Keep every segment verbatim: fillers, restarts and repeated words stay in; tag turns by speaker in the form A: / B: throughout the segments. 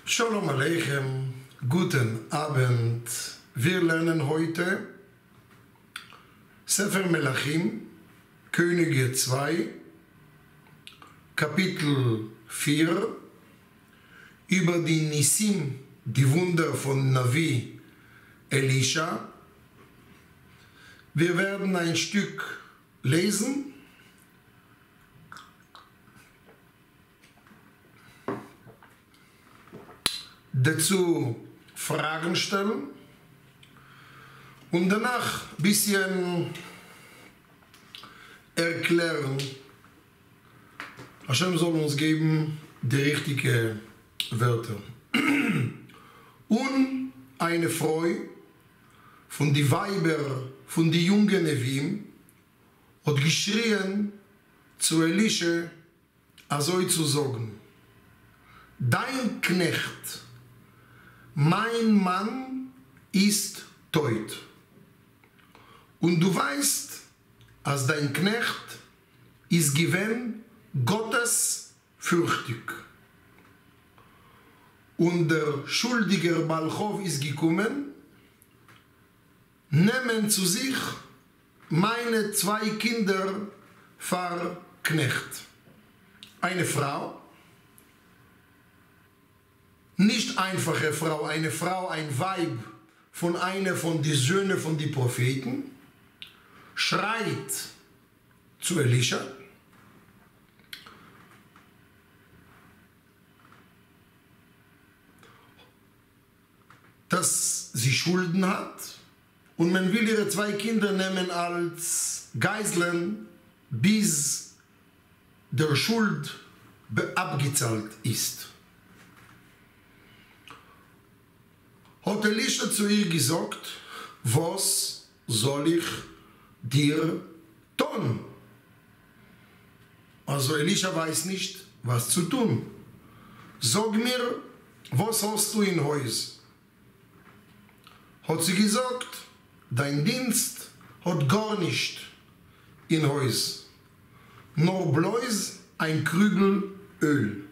A: Shalom Aleichem, guten Abend. Wir lernen heute Sefer Melachim, Könige zwei, Kapitel vier, über die Nisim, die Wunder von Navi Elisha. Wir werden ein Stück lesen. Dazu Fragen stellen und danach ein bisschen erklären. Hashem soll uns geben die richtigen Wörter. Und eine Freude von den Weiber, von den jungen Nevim, hat geschrien zu Elisha, also zu sagen: Dein Knecht, mein Mann ist tot. Und du weißt, als dein Knecht ist gewesen Gottes fürchtig. Und der schuldige Balchov ist gekommen, nehmen zu sich meine zwei Kinder für Knecht. Eine Frau, nicht einfache Frau, eine Frau, ein Weib von einer von den Söhnen von den Propheten, schreit zu Elisha. Dass sie Schulden hat und man will ihre zwei Kinder nehmen als Geiseln, bis der Schuld abgezahlt ist. Hat Elisha zu ihr gesagt: Was soll ich dir tun? Also Elisha weiß nicht, was zu tun. Sag mir, was hast du in Haus? Hat sie gesagt: Dein Dienst hat gar nicht in Haus, nur bloß ein Krügel Öl.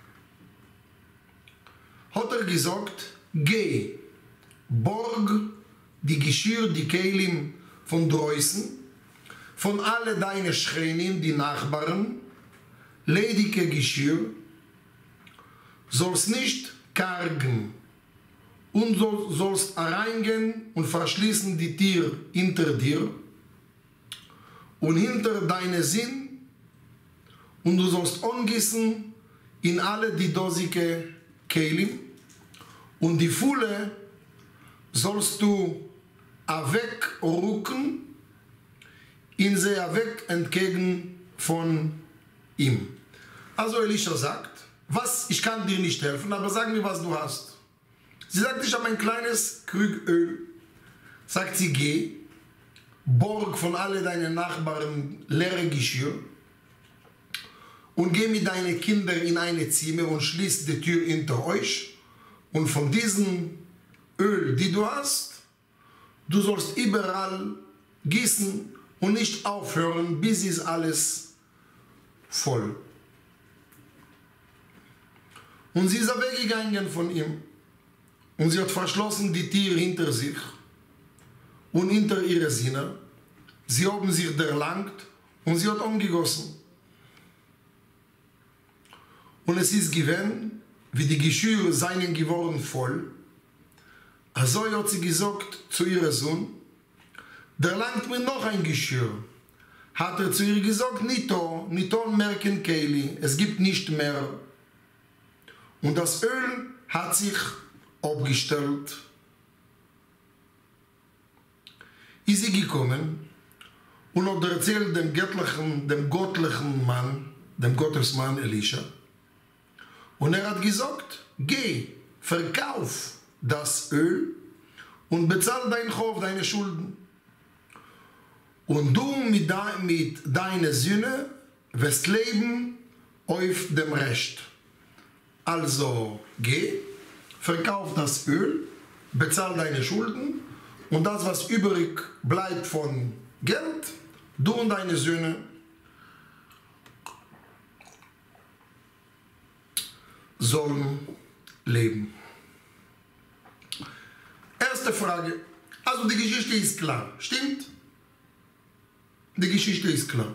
A: Hat er gesagt: Geh, borg die Geschirr, die Keilim von draußen, von alle deine Schreinen, die Nachbarn, ledige Geschirr, sollst nicht kargen und soll, sollst reingehen und verschließen die Tür hinter dir und hinter deine Sinn, und du sollst angießen in alle die dosige Keilim, und die Fülle sollst du wegrücken, in sie weg entgegen von ihm. Also Elisha sagt: Was, ich kann dir nicht helfen, aber sag mir, was du hast. Sie sagt: Ich habe ein kleines Krug Öl. Sagt sie: Geh, borg von alle deinen Nachbarn leere Geschirr und geh mit deinen Kindern in eine Zimmer und schließ die Tür hinter euch. Und von diesem Öl, die du hast, du sollst überall gießen und nicht aufhören, bis ist alles voll. Und sie ist weggegangen von ihm. Und sie hat verschlossen die Tür hinter sich und hinter ihre Sinne. Sie haben sich erlangt und sie hat umgegossen. Und es ist gewesen, wie die Geschirre seien geworden voll. Also hat sie gesagt zu ihrem Sohn: Der langt mir noch ein Geschirr. Hat er zu ihr gesagt: Nito, Nito merken Keili, es gibt nicht mehr. Und das Öl hat sich abgestellt. Ist sie gekommen und hat erzählt dem göttlichen, dem göttlichen Mann, dem Gottesmann Elisha. Und er hat gesagt: Geh, verkauf das Öl und bezahl dein Hof, deine Schulden. Und du mit, de, mit deiner Söhne wirst leben auf dem Recht. Also geh, verkauf das Öl, bezahl deine Schulden, und das, was übrig bleibt von Geld, du und deine Söhne sollen leben. Erste Frage. Also die Geschichte ist klar. Stimmt? Die Geschichte ist klar.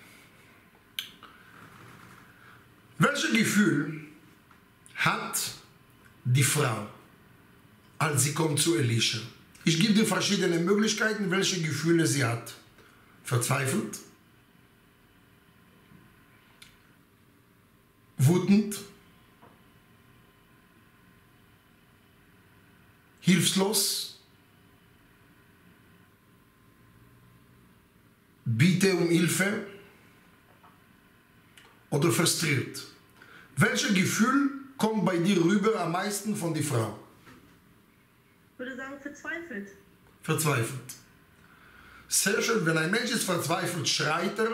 A: Welches Gefühl hat die Frau, als sie kommt zu Elisha? Ich gebe dir verschiedene Möglichkeiten, welche Gefühle sie hat. Verzweifelt, wütend, hilflos, bitte um Hilfe oder frustriert. Welches Gefühl kommt bei dir rüber am meisten von der Frau?
B: Ich würde sagen, verzweifelt.
A: Verzweifelt. Sehr schön, wenn ein Mensch ist verzweifelt, schreit er.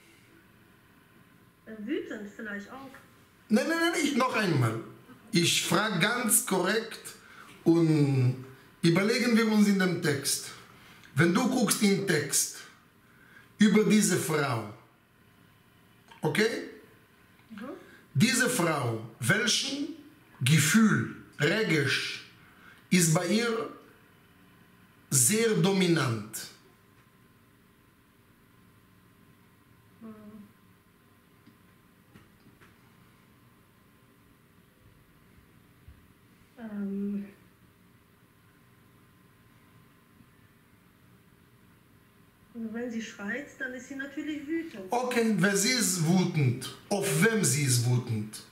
B: Äh, wütend vielleicht auch.
A: Nein, nein, nein, ich, noch einmal. Ich frage ganz korrekt und überlegen wir uns in dem Text. Wenn du guckst in den Text über diese Frau, okay?
B: Mhm.
A: Diese Frau, welchen Gefühl, Regisch, ist bei ihr sehr dominant?
B: Ähm, also wenn sie schreit, dann ist sie natürlich wütend.
A: Okay, wer sie ist wütend? Auf wem sie ist wütend?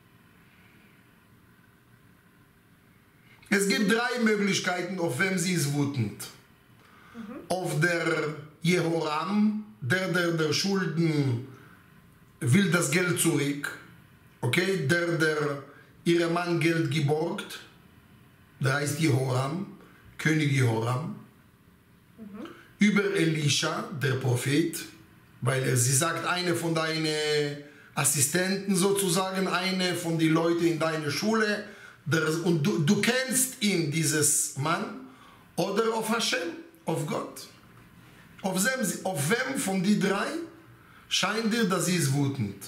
A: Es gibt drei Möglichkeiten, auf wem sie ist wütend. Mhm. Auf der Jehoram, der, der der Schulden will das Geld zurück. Okay, der, der ihrem Mann Geld geborgt, der heißt Jehoram, König Jehoram. Mhm. Über Elisha, der Prophet, weil er, sie sagt, eine von deinen Assistenten sozusagen, eine von den Leuten in deiner Schule, der, und du, du kennst ihn, dieses Mann, oder auf Hashem, auf Gott. Auf wem, auf wem von den drei scheint dir, dass sie ist wütend?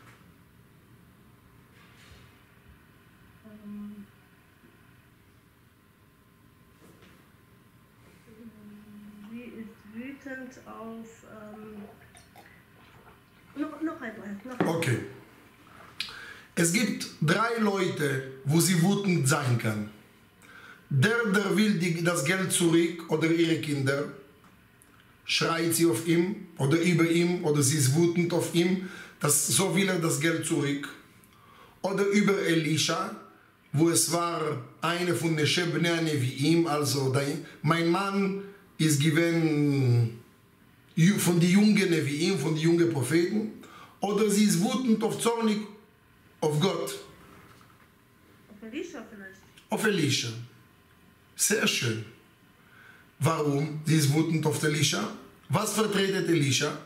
B: Auf ähm, noch, noch einmal. Noch einmal.
A: Okay. Es gibt drei Leute, wo sie wütend sein kann. Der, der will die, das Geld zurück oder ihre Kinder, schreit sie auf ihn oder über ihm oder sie ist wütend auf ihn, dass so will er das Geld zurück. Oder über Elisha, wo es war eine von den Shebnei wie ihm, also mein Mann ist gewesen von den Jungen wie ihm, von den jungen Propheten, oder sie ist wütend auf zornig auf Gott.
B: Auf Elisha vielleicht.
A: Auf Elisha. Sehr schön. Warum? Sie ist wütend auf Elisha. Was vertretet Elisha?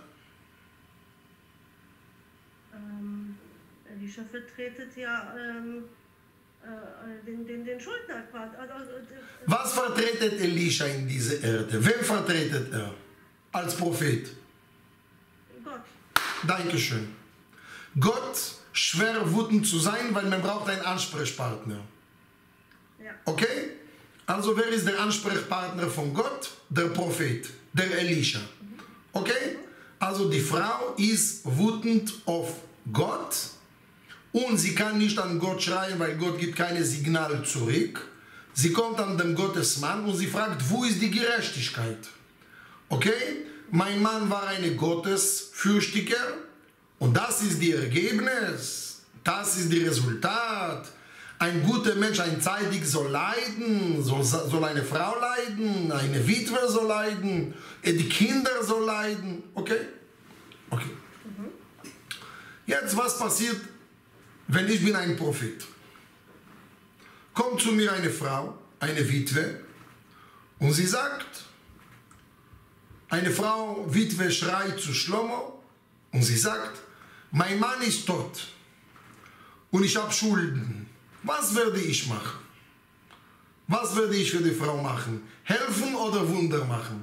B: Ähm, Elisha vertretet ja ähm, äh, den, den, den Schuldner. Also, also,
A: Was vertretet Elisha in dieser Erde? Wen vertretet er als Prophet?
B: Gott.
A: Dankeschön. Gott, schwer wütend zu sein, weil man braucht einen Ansprechpartner.
B: Ja.
A: Okay? Also wer ist der Ansprechpartner von Gott? Der Prophet, der Elisha. Okay? Also die Frau ist wütend auf Gott und sie kann nicht an Gott schreien, weil Gott gibt keine Signale zurück. Sie kommt an den Gottesmann und sie fragt, wo ist die Gerechtigkeit? Okay? Mein Mann war ein Gottesfürchtiger und das ist das Ergebnis. Das ist das Resultat. Ein guter Mensch, ein Zeitig soll leiden, soll, soll eine Frau leiden, eine Witwe soll leiden, die Kinder soll leiden. Okay? Okay. Mhm. Jetzt, was passiert, wenn ich bin ein Prophet? Kommt zu mir eine Frau, eine Witwe, und sie sagt, eine Frau, Witwe, schreit zu Shlomo, und sie sagt, mein Mann ist tot und ich habe Schulden. Was werde ich machen? Was werde ich für die Frau machen? Helfen oder Wunder machen?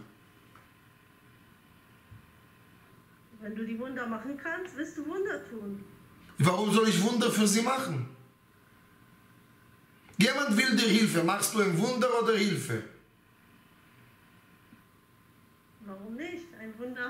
B: Wenn du die Wunder machen kannst, wirst du Wunder tun.
A: Warum soll ich Wunder für sie machen? Jemand will dir Hilfe. Machst du ein Wunder oder Hilfe?
B: Warum nicht? Ein Wunder.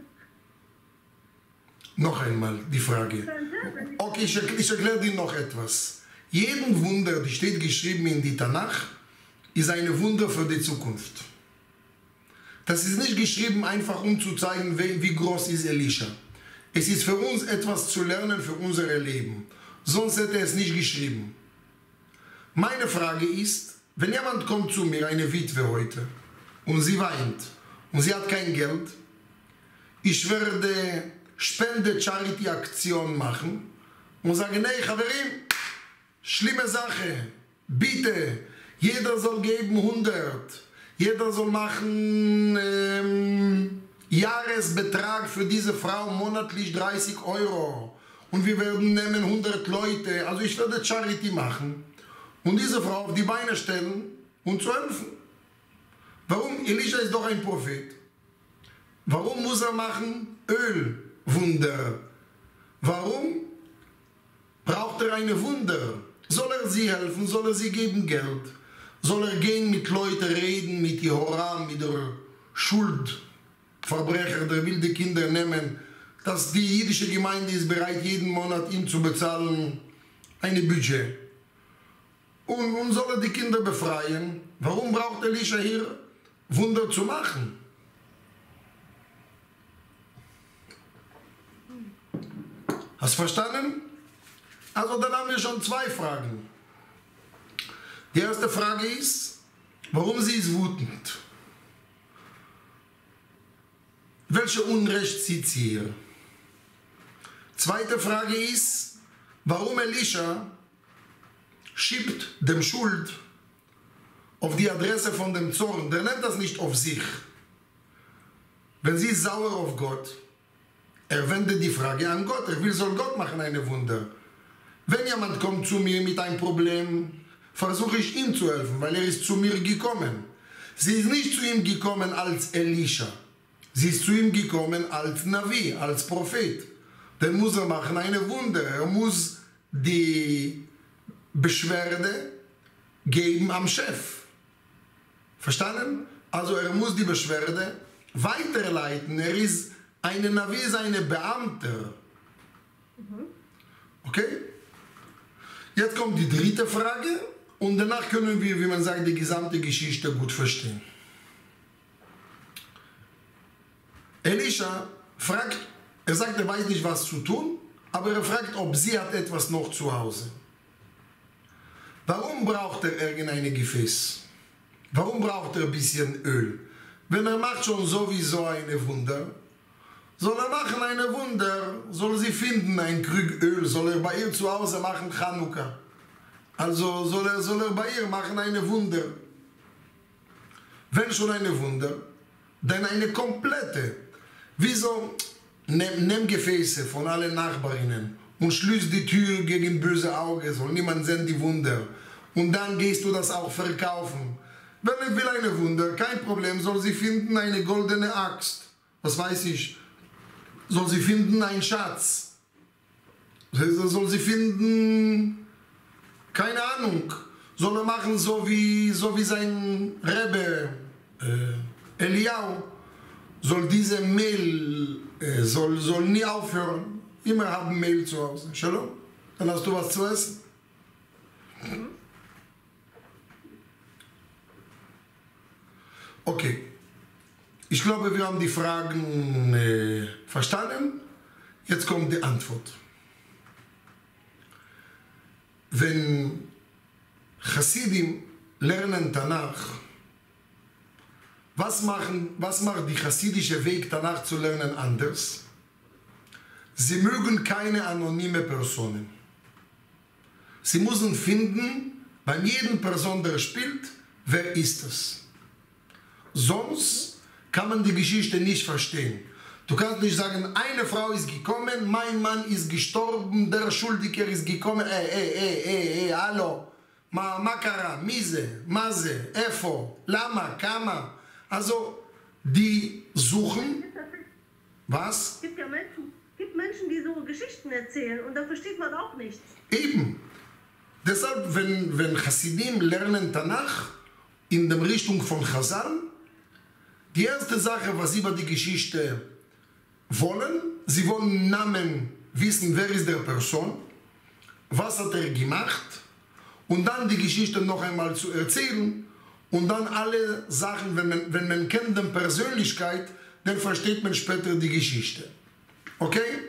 A: Noch einmal die Frage. Okay, ich, ich erkläre dir noch etwas. Jeden Wunder, die steht geschrieben in die Tanach, ist ein Wunder für die Zukunft. Das ist nicht geschrieben einfach, um zu zeigen, wie, wie groß ist Elisha. Es ist für uns etwas zu lernen für unser Leben. Sonst hätte er es nicht geschrieben. Meine Frage ist, wenn jemand kommt zu mir, eine Witwe heute, und sie weint, und sie hat kein Geld, ich werde Spende-Charity-Aktion machen und sage, nee, Chaverim, schlimme Sache, bitte, jeder soll geben hundert, jeder soll machen ähm, Jahresbetrag für diese Frau monatlich dreißig Euro und wir werden nehmen hundert Leute, also ich werde Charity machen und diese Frau auf die Beine stellen und zu helfen. Warum? Elisha ist doch ein Prophet. Warum muss er machen Ölwunder? Warum braucht er eine Wunder? Soll er sie helfen? Soll er sie geben Geld? Soll er gehen mit Leuten reden, mit Jehoram, mit der Schuldverbrecher, der will die Kinder nehmen, dass die jüdische Gemeinde ist bereit, jeden Monat ihm zu bezahlen, ein Budget. Und, und soll er die Kinder befreien? Warum braucht Elisha hier Wunder zu machen? Hast du verstanden? Also dann haben wir schon zwei Fragen. Die erste Frage ist, warum sie ist wütend? Welche Unrecht sieht sie hier? Zweite Frage ist, warum Elisha schiebt dem Schuld auf die Adresse von dem Zorn. Der nimmt das nicht auf sich. Wenn sie ist sauer auf Gott, er wendet die Frage an Gott. Er will, soll Gott machen eine Wunder. Wenn jemand kommt zu mir mit einem Problem, versuche ich ihm zu helfen, weil er ist zu mir gekommen. Sie ist nicht zu ihm gekommen als Elisha. Sie ist zu ihm gekommen als Navi, als Prophet. Dann muss er machen eine Wunder. Er muss die Beschwerde geben am Chef. Verstanden? Also er muss die Beschwerde weiterleiten. Er ist eine Navi, ist eine Beamte. Okay? Jetzt kommt die dritte Frage und danach können wir, wie man sagt, die gesamte Geschichte gut verstehen. Elisha fragt, er sagt, er weiß nicht, was zu tun, aber er fragt, ob sie hat etwas noch zu Hause. Warum braucht er irgendein Gefäß? Warum braucht er ein bisschen Öl? Wenn er macht schon sowieso eine Wunder, soll er machen eine Wunder, soll sie finden ein Krug Öl, soll er bei ihr zu Hause machen Chanukka. Also soll er, soll er bei ihr machen eine Wunder. Wenn schon eine Wunder, dann eine komplette. Wieso nimm, nimm Gefäße von allen Nachbarinnen und schließ die Tür gegen böse Augen, soll niemand sehen die Wunder. Und dann gehst du das auch verkaufen. Wenn er will eine Wunder, kein Problem, soll sie finden eine goldene Axt. Was weiß ich. Soll sie finden einen Schatz. Soll sie finden, keine Ahnung. Soll er machen so wie, so wie sein Rebbe, äh, Eliyahu. Soll diese Mehl, äh, soll, soll nie aufhören. Immer haben Mehl zu Hause. Shalom. Dann hast du was zu essen. Okay. Ich glaube, wir haben die Fragen äh, verstanden. Jetzt kommt die Antwort. Wenn Chassidim lernen Tanach, was, machen, was macht die chassidische Weg, Tanach zu lernen, anders? Sie mögen keine anonyme Personen. Sie müssen finden, bei jedem Person, der spielt, wer ist es. Sonst kann man die Geschichte nicht verstehen. Du kannst nicht sagen, eine Frau ist gekommen, mein Mann ist gestorben, der Schuldiger ist gekommen, ey, ey, ey, ey, ey, hallo, ma, makara, mise, maze, efo, lama, kama. Also, die suchen, was?
B: Es gibt ja Menschen, gibt Menschen, die so Geschichten erzählen und da versteht man auch nichts.
A: Eben. Deshalb, wenn, wenn Hasidim lernen Tanach in der Richtung von Chazal, die erste Sache, was sie über die Geschichte wollen, sie wollen Namen wissen, wer ist der Person, was hat er gemacht, und dann die Geschichte noch einmal zu erzählen, und dann alle Sachen, wenn man, wenn man kennt die Persönlichkeit, dann versteht man später die Geschichte. Okay?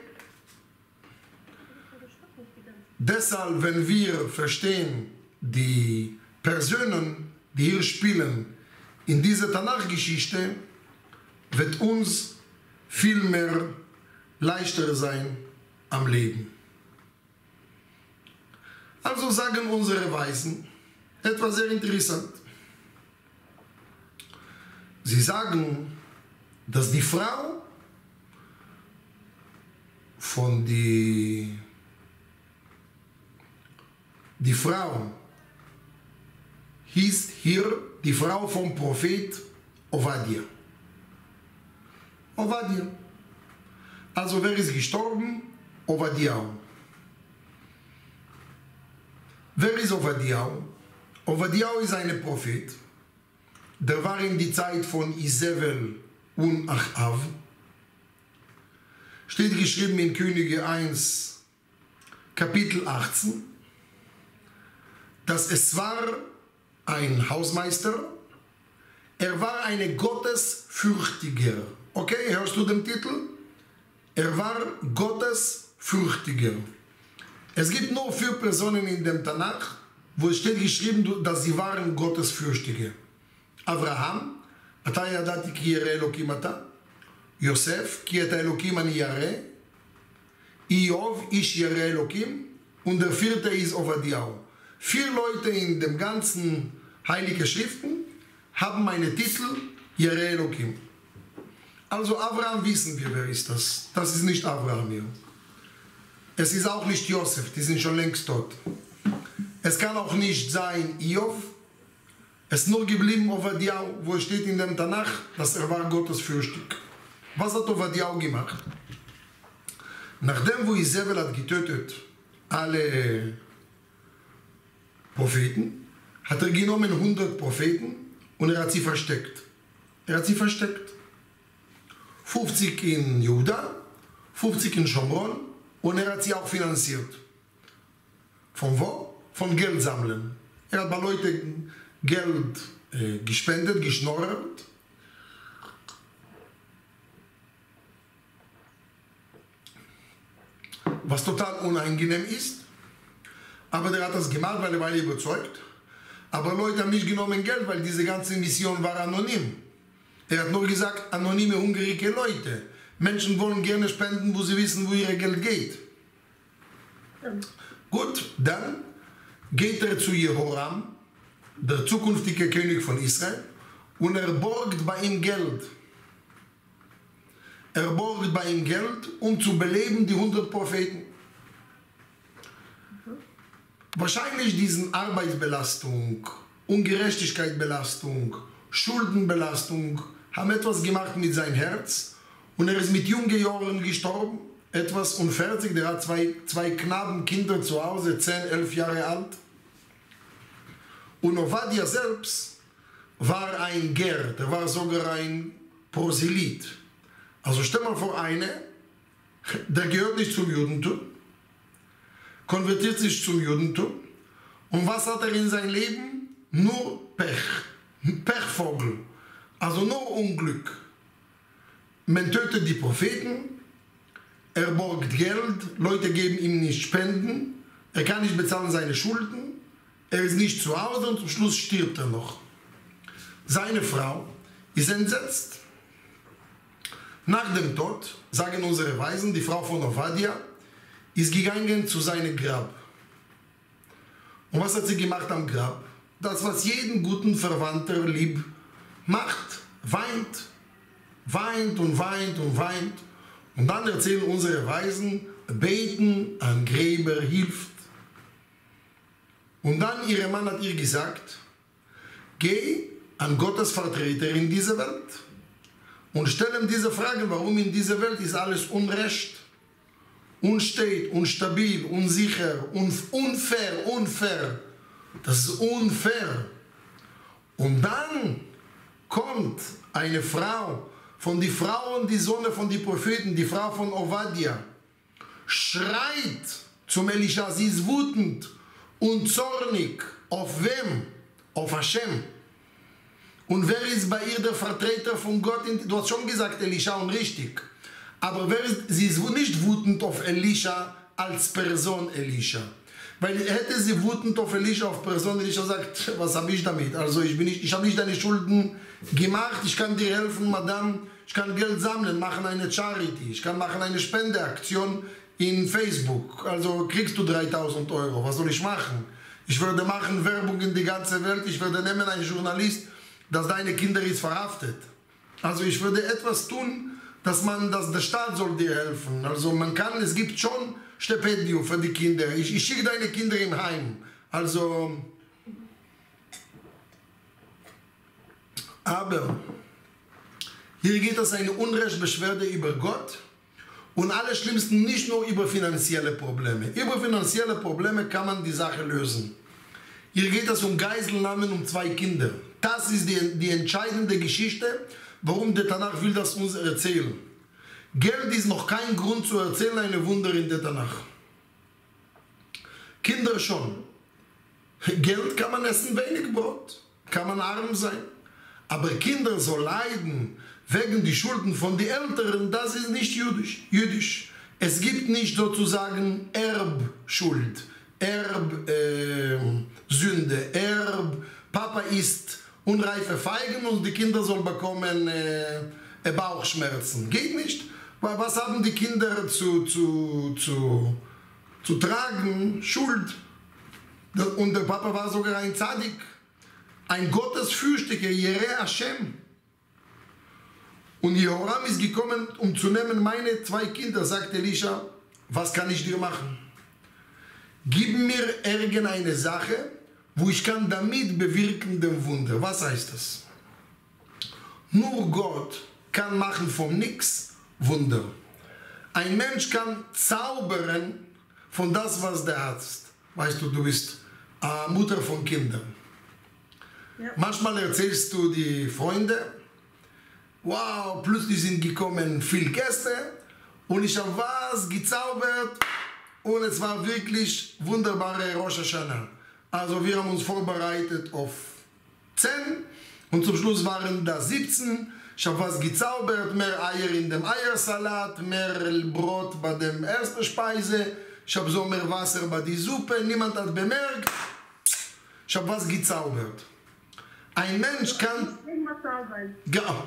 A: Deshalb, wenn wir verstehen die Personen, die hier spielen, in dieser Tanach-Geschichte, wird uns viel mehr leichter sein am Leben. Also sagen unsere Weisen etwas sehr interessant. Sie sagen, dass die Frau von die die Frau hieß hier die Frau vom Prophet Ovadia. Ovadia. Also wer ist gestorben? Ovadiah. Wer ist Ovadiah? Ovadiah ist ein Prophet. Der war in die Zeit von Isabel und Achav. Steht geschrieben in Könige eins, Kapitel achtzehn, dass es war ein Hausmeister, er war ein Gottesfürchtiger. Okay, hörst du den Titel? Er war Gottesfürchtiger. Es gibt nur vier Personen in dem Tanach, wo es steht geschrieben, dass sie waren Gottesfürchtige. Abraham, אתה ידעתי כי ירא אלוקים אתה, יוסף, כי את האלוקים אני ירא, איוב, איש ירא אלוקים, und der vierte ist Ovadiah. Vier Leute in dem ganzen Heiligen Schriften haben meine Titel Yireh Elokim. Also Abraham wissen wir, wer ist das. Das ist nicht Abraham hier. Es ist auch nicht Josef, die sind schon längst tot. Es kann auch nicht sein Iov. Es ist nur geblieben Ovadiah, wo es steht in dem Tanach, dass er war gottesfürchtig. Was hat Ovadiah gemacht? Nachdem wo Isabel hat getötet alle Propheten, hat er genommen hundert Propheten und er hat sie versteckt. Er hat sie versteckt. fünfzig in Juda, fünfzig in Schomron, und er hat sie auch finanziert. Von wo? Von Geld sammeln. Er hat bei Leuten Geld äh, gespendet, geschnorrt. Was total unangenehm ist. Aber der hat das gemacht, weil er war überzeugt. Aber Leute haben nicht genommen Geld, weil diese ganze Mission war anonym. Er hat nur gesagt, anonyme, hungrige Leute. Menschen wollen gerne spenden, wo sie wissen, wo ihr Geld geht. Ja. Gut, dann geht er zu Jehoram, der zukünftige König von Israel, und er borgt bei ihm Geld. Er borgt bei ihm Geld, um zu beleben die hundert Propheten. Wahrscheinlich diesen Arbeitsbelastung, Ungerechtigkeitsbelastung, Schuldenbelastung haben etwas gemacht mit seinem Herz, und er ist mit jungen Jahren gestorben, etwas unfertig. Der hat zwei, zwei Knabenkinder zu Hause, zehn, elf Jahre alt. Und Ovadia selbst war ein Ger, der war sogar ein Proselyt. Also stell mal vor, einer, der gehört nicht zum Judentum, konvertiert sich zum Judentum, und was hat er in seinem Leben? Nur Pech, Pechvogel, also nur Unglück. Man tötet die Propheten, er borgt Geld, Leute geben ihm nicht Spenden, er kann nicht bezahlen seine Schulden, er ist nicht zu Hause, und zum Schluss stirbt er noch. Seine Frau ist entsetzt. Nach dem Tod, sagen unsere Weisen, die Frau von Ovadia ist gegangen zu seinem Grab. Und was hat sie gemacht am Grab? Das, was jeden guten Verwandter lieb macht, weint, weint und weint und weint. Und dann erzählen unsere Weisen, beten an Gräber hilft. Und dann ihr Mann hat ihr gesagt, geh an Gottes Vertreter in dieser Welt und stell ihm diese Frage, warum in dieser Welt ist alles Unrecht unstet, unstabil, unsicher, un unfair, unfair. Das ist unfair. Und dann kommt eine Frau von den Frauen, die Sonne von den Propheten, die Frau von Ovadia, schreit zum Elisha, sie ist wütend und zornig. Auf wem? Auf Hashem. Und wer ist bei ihr der Vertreter von Gott? Du hast schon gesagt, Elisha, und richtig. Aber wer ist, sie ist nicht wütend auf Elisha als Person Elisha. Weil hätte sie wütend auf Elisha, auf Person Elisha sagt, was habe ich damit? Also ich, bin nicht, ich habe nicht deine Schulden gemacht, ich kann dir helfen, Madame, ich kann Geld sammeln, machen eine Charity, ich kann machen eine Spendeaktion in Facebook. Also kriegst du dreitausend Euro, was soll ich machen? Ich würde machen Werbung in die ganze Welt, ich würde nehmen einen Journalist, dass deine Kinder ist verhaftet. Also ich würde etwas tun, dass man, dass der Staat soll dir helfen. Also man kann, es gibt schon Stipendium für die Kinder. Ich, ich schicke deine Kinder im Heim. Also, aber hier geht es eine Unrechtsbeschwerde über Gott und allerschlimmsten nicht nur über finanzielle Probleme. Über finanzielle Probleme kann man die Sache lösen. Hier geht es um Geiselnahmen um zwei Kinder. Das ist die, die entscheidende Geschichte, warum der Tanach will das uns erzählen. Geld ist noch kein Grund zu erzählen, eine Wunder in der Tanach. Kinder schon. Geld kann man essen, wenig Brot, kann man arm sein. Aber Kinder so leiden wegen die Schulden von den Älteren, das ist nicht jüdisch. jüdisch. Es gibt nicht sozusagen Erbschuld, Erbsünde, äh, Erb, Papa isst unreife Feigen und die Kinder sollen bekommen äh, Bauchschmerzen. Geht nicht. Was haben die Kinder zu, zu, zu, zu tragen? Schuld. Und der Papa war sogar ein Zadik, ein Gottesfürchtiger, Yereh Hashem. Und Jehoram ist gekommen, um zu nehmen meine zwei Kinder, sagt Elisha, was kann ich dir machen? Gib mir irgendeine Sache, wo ich kann damit bewirken den Wunder. Was heißt das? Nur Gott kann machen vom Nix Wunder. Ein Mensch kann zaubern von das, was du hast. Weißt du, du bist äh, Mutter von Kindern. Ja. Manchmal erzählst du die Freunde, wow, plötzlich sind gekommen viele Gäste und ich habe was gezaubert und es war wirklich wunderbare Rosh Hashanah. Also wir haben uns vorbereitet auf zehn und zum Schluss waren da siebzehn. Ich habe was gezaubert, mehr Eier in dem Eiersalat, mehr Brot bei der ersten Speise. Ich habe so mehr Wasser bei der Suppe, niemand hat bemerkt. Ich habe was gezaubert. Ein Mensch kann... Ja,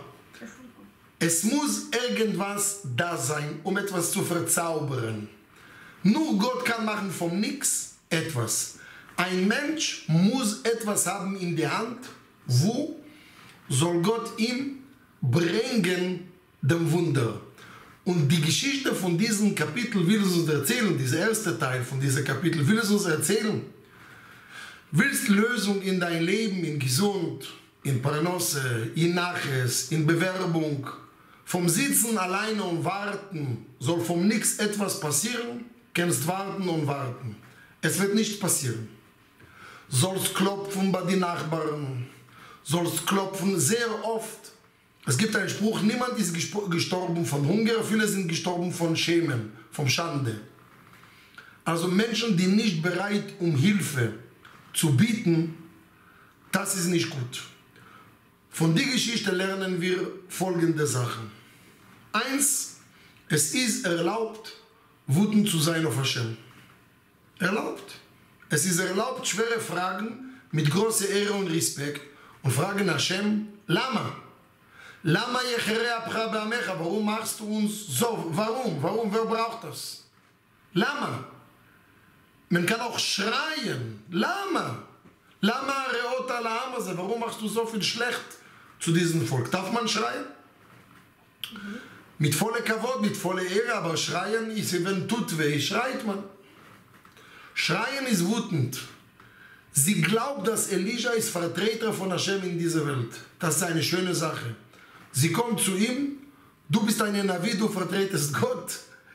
A: es muss irgendwas da sein, um etwas zu verzaubern. Nur Gott kann machen vom Nix etwas. Ein Mensch muss etwas haben in der Hand, wo soll Gott ihm bringen dem Wunder. Und die Geschichte von diesem Kapitel will es uns erzählen, dieser erste Teil von diesem Kapitel will es uns erzählen. Willst Lösung in dein Leben, in Gesund, in Parnasse, in Naches, in Bewerbung, vom Sitzen alleine und warten, soll vom Nix etwas passieren, kannst warten und warten. Es wird nicht passieren. Sollst klopfen bei den Nachbarn, sollst klopfen sehr oft. Es gibt einen Spruch, niemand ist gestorben von Hunger, viele sind gestorben von Schämen, von Schande. Also Menschen, die nicht bereit um Hilfe zu bieten, das ist nicht gut. Von der Geschichte lernen wir folgende Sachen. Eins, es ist erlaubt, wütend zu sein auf Hashem. Erlaubt. Es ist erlaubt, schwere Fragen mit großer Ehre und Respekt und fragen Hashem, Lama? Lama yechere apcha be'amecha? Warum machst du uns so? Warum? Warum? Wer braucht das? Lama? Man kann auch schreien. Lama? Lama reota la'amase? Warum machst du so viel schlecht zu diesem Volk? Darf man schreien? Mhm. Mit voller Kavod, mit voller Ehre, aber schreien ist, wenn tut weh, schreit man. Schreien ist wütend. Sie glaubt, dass Elisha ist Vertreter von Hashem in dieser Welt. Das ist eine schöne Sache. Sie kommt zu ihm, du bist eine Navi, du vertretest Gott.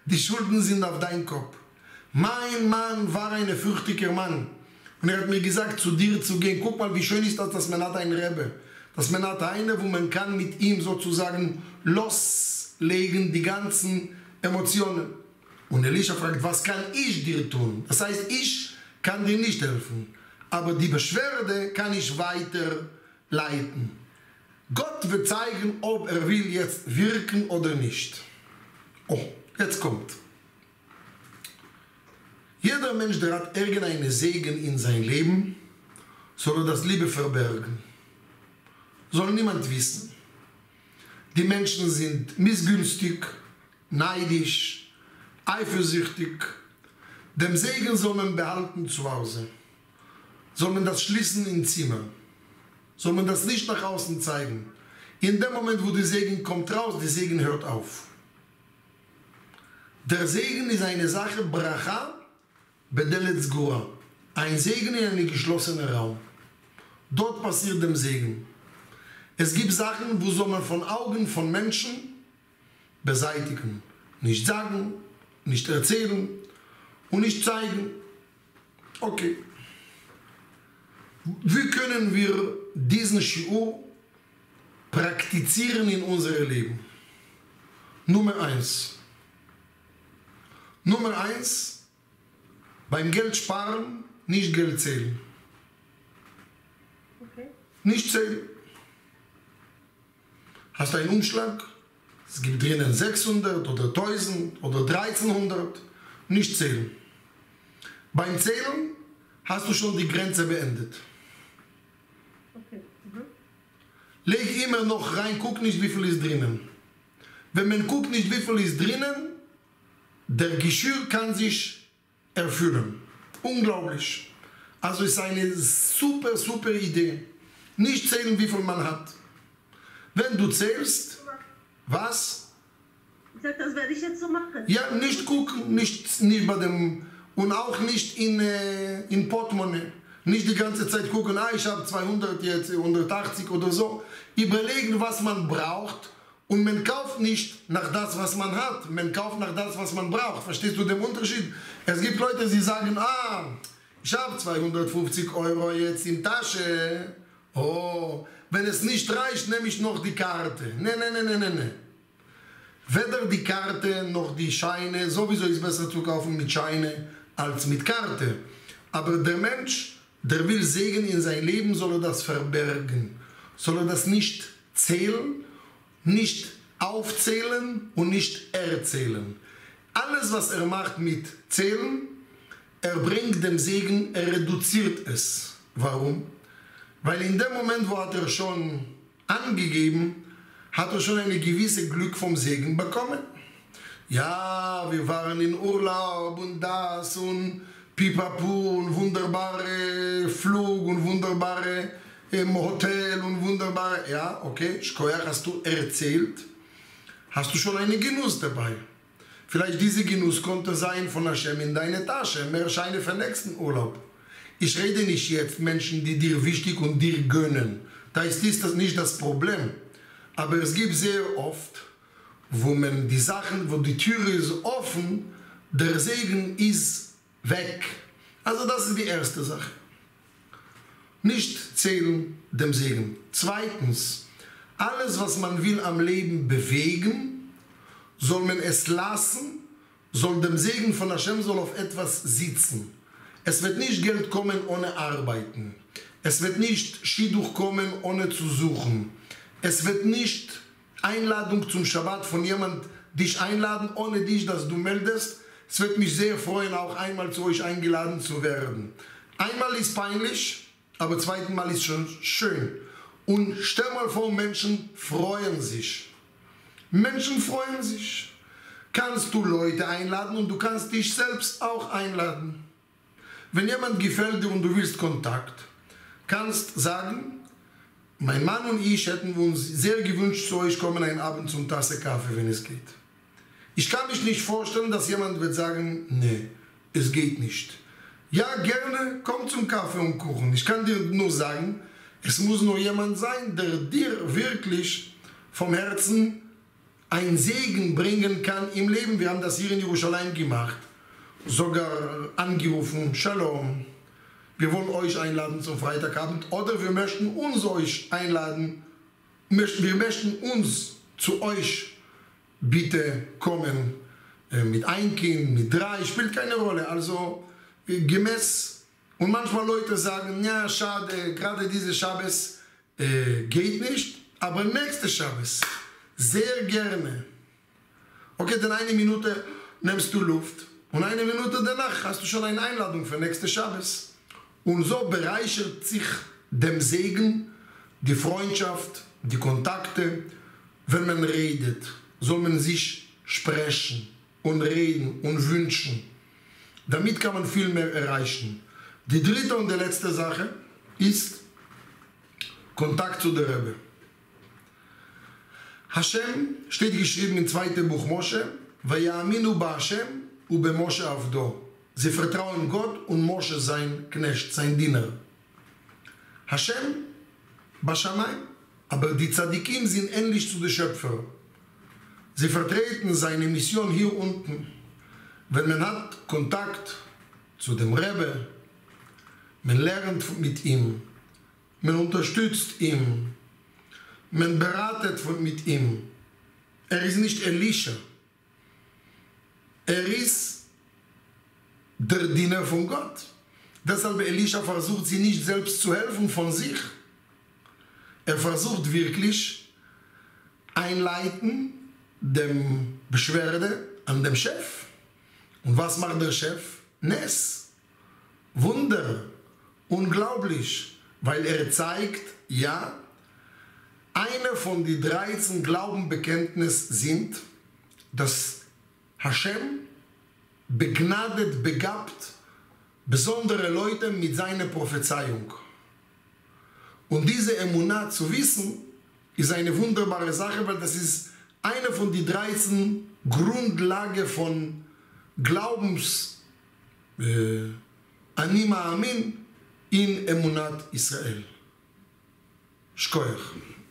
A: Die Schulden sind auf deinem Kopf. Mein Mann war ein fürchtiger Mann. Und er hat mir gesagt, zu dir zu gehen. Guck mal, wie schön ist das, dass man hat einen Rebbe. Dass man hat einen, wo man kann mit ihm sozusagen loslegen, die ganzen Emotionen. Und Elisha fragt, was kann ich dir tun? Das heißt, ich kann dir nicht helfen. Aber die Beschwerde kann ich weiterleiten. Gott wird zeigen, ob er will jetzt wirken oder nicht. Oh, jetzt kommt. Jeder Mensch, der hat irgendeinen Segen in sein Leben, soll er das Liebe verbergen. Soll niemand wissen. Die Menschen sind missgünstig, neidisch, eifersüchtig. Dem Segen soll man behalten zu Hause. Soll man das schließen im Zimmer. Soll man das nicht nach außen zeigen. In dem Moment, wo der Segen kommt raus, der Segen hört auf. Der Segen ist eine Sache, Bracha bedelet sgura. Ein Segen in einem geschlossenen Raum. Dort passiert der Segen. Es gibt Sachen, wo soll man von Augen von Menschen beseitigen. Nicht sagen, nicht erzählen und nicht zeigen. Okay. Wie können wir diesen Shiur praktizieren in unserem Leben? Nummer eins. Nummer eins, beim Geld sparen, nicht Geld zählen.
B: Okay.
A: Nicht zählen. Hast du einen Umschlag? Es gibt drinnen sechshundert oder tausend oder dreizehnhundert. Nicht zählen. Beim Zählen hast du schon die Grenze beendet.
B: Okay. Mhm.
A: Leg immer noch rein, guck nicht, wie viel ist drinnen. Wenn man guckt nicht, wie viel ist drinnen, der Geschirr kann sich erfüllen. Unglaublich. Also ist eine super, super Idee. Nicht zählen, wie viel man hat. Wenn du zählst, was?
B: Ich sag, das werde ich jetzt so machen.
A: Ja, nicht gucken, nicht, nicht bei dem, und auch nicht in, äh, in Portemonnaie. Nicht die ganze Zeit gucken, ah, ich habe zweihundert jetzt, hundertachtzig oder so. Überlegen, was man braucht. Und man kauft nicht nach das, was man hat. Man kauft nach das, was man braucht. Verstehst du den Unterschied? Es gibt Leute, die sagen, ah, ich habe zweihundertfünfzig Euro jetzt in Tasche. Oh, wenn es nicht reicht, nehme ich noch die Karte. Ne, ne, ne, ne, ne, ne. Weder die Karte noch die Scheine. Sowieso ist es besser zu kaufen mit Scheine als mit Karte. Aber der Mensch, der will Segen in sein Leben, soll er das verbergen. Soll er das nicht zählen, nicht aufzählen und nicht erzählen. Alles, was er macht mit Zählen, er bringt dem Segen, er reduziert es. Warum? Weil in dem Moment, wo hat er schon angegeben, hat er schon eine gewisse Glück vom Segen bekommen. Ja, wir waren in Urlaub und das und Pipapu und wunderbare Flug und wunderbare im Hotel und wunderbare, ja, okay, Shkoyach hast du erzählt, hast du schon einen Genuss dabei. Vielleicht dieser Genuss konnte sein von Hashem in deine Tasche, mehr Scheine für den nächsten Urlaub. Ich rede nicht jetzt Menschen, die dir wichtig und dir gönnen. Da ist das nicht das Problem. Aber es gibt sehr oft, wo man die Sachen, wo die Tür ist offen, der Segen ist weg. Also das ist die erste Sache. Nicht zählen dem Segen. Zweitens, alles, was man will am Leben bewegen, soll man es lassen, soll dem Segen von Hashem soll auf etwas sitzen. Es wird nicht Geld kommen ohne Arbeiten. Es wird nicht Shidduch kommen ohne zu suchen. Es wird nicht Einladung zum Shabbat von jemand dich einladen, ohne dich, dass du meldest. Es wird mich sehr freuen, auch einmal zu euch eingeladen zu werden. Einmal ist peinlich, aber zweiten Mal ist schon schön. Und stell mal vor, Menschen freuen sich. Menschen freuen sich. Kannst du Leute einladen und du kannst dich selbst auch einladen. Wenn jemand gefällt dir und du willst Kontakt, kannst sagen, mein Mann und ich hätten uns sehr gewünscht, zu euch kommen einen Abend zum Tasse Kaffee, wenn es geht. Ich kann mich nicht vorstellen, dass jemand wird sagen, nee, es geht nicht. Ja, gerne, komm zum Kaffee und Kuchen. Ich kann dir nur sagen, es muss nur jemand sein, der dir wirklich vom Herzen ein Segen bringen kann im Leben. Wir haben das hier in Jerusalem gemacht, sogar angerufen, Shalom, wir wollen euch einladen zum Freitagabend oder wir möchten uns euch einladen, wir möchten uns zu euch bitte kommen, mit ein Kind, mit drei, spielt keine Rolle, also gemäß. Und manchmal Leute sagen, ja, schade, gerade diese Schabbes äh, geht nicht, aber nächste Schabbes, sehr gerne. Okay, dann eine Minute nimmst du Luft und eine Minute danach hast du schon eine Einladung für nächste Schabbes. Und so bereichert sich dem Segen die Freundschaft, die Kontakte. Wenn man redet, soll man sich sprechen und reden und wünschen. Damit kann man viel mehr erreichen. Die dritte und die letzte Sache ist Kontakt zu der Rebbe. Hashem steht geschrieben im zweiten Buch Moshe, Vayaminu ba Hashem u be Moshe avdo. Sie vertrauen Gott und Moshe sein Knecht, sein Diener. Hashem Bashamay, aber die Tzadikim sind ähnlich zu den Schöpfer. Sie vertreten seine Mission hier unten. Wenn man hat Kontakt zu dem Rebbe, man lernt mit ihm, man unterstützt ihn, man beratet mit ihm. Er ist nicht Elisha. Er ist der Diener von Gott. Deshalb Elisha versucht sie nicht selbst zu helfen von sich. Er versucht wirklich einleiten dem Beschwerde an dem Chef. Und was macht der Chef? Nes. Wunder. Unglaublich. Weil er zeigt, ja, eine von den dreizehn Glaubenbekenntnissen sind, dass Hashem begnadet, begabt besondere Leute mit seiner Prophezeiung. Und diese Emunah zu wissen, ist eine wunderbare Sache, weil das ist eine von den dreizehn Grundlagen von Glaubens äh, Anima Amin in Emunat Israel. Shkoyach.